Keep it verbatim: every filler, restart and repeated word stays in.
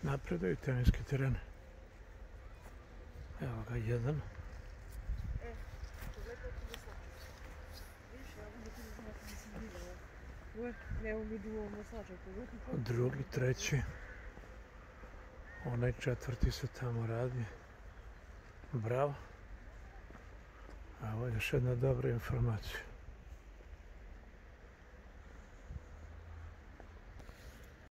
napredaju teniski teren. Evo ga jedan. Drugi, treći. Onaj četvrti se tamo radi. Bravo. Evo još jedna dobra informacija.